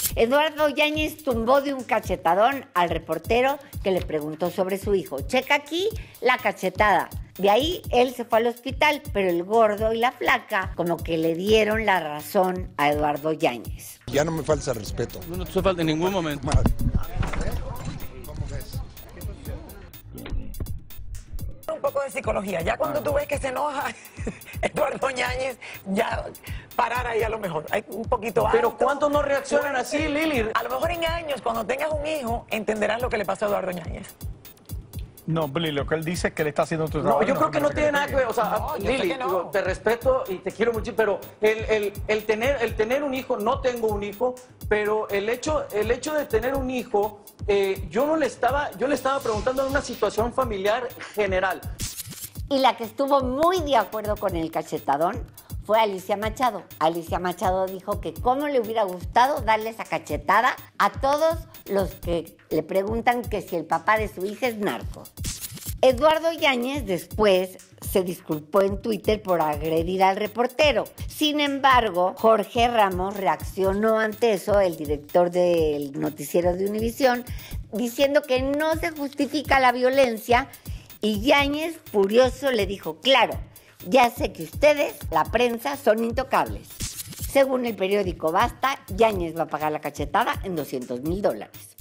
Eduardo Yáñez tumbó de un cachetadón al reportero que le preguntó sobre su hijo. Checa aquí la cachetada. De ahí él se fue al hospital, pero el gordo y la flaca como que le dieron la razón a Eduardo Yáñez. Ya no me falta respeto. No te falta en ningún momento. ¿Cómo ves? Un poco de psicología. Ya cuando tú ves que se enoja Eduardo Yáñez, ya parar ahí a lo mejor. Hay un poquito alto. Pero ¿cuántos no reaccionan así, Lili? A lo mejor en años, cuando tengas un hijo, entenderás lo que le pasó a Eduardo Yáñez. No, Billy, lo que él dice es que le está haciendo tu No, trabajo. yo creo que no tiene nada que ver. O sea, No, yo sé Lili, que no. digo, te respeto y te quiero mucho, pero el tener un hijo, no tengo un hijo, pero el hecho de tener un hijo, yo le estaba preguntando en una situación familiar general. Y la que estuvo muy de acuerdo con el cachetadón fue Alicia Machado. Alicia Machado dijo que cómo le hubiera gustado darle esa cachetada a todos los que le preguntan que si el papá de su hija es narco. Eduardo Yáñez después se disculpó en Twitter por agredir al reportero. Sin embargo, Jorge Ramos reaccionó ante eso, el director del noticiero de Univisión, diciendo que no se justifica la violencia, y Yáñez, furioso, le dijo: claro, ya sé que ustedes, la prensa, son intocables. Según el periódico Basta, Yáñez va a pagar la cachetada en $200,000.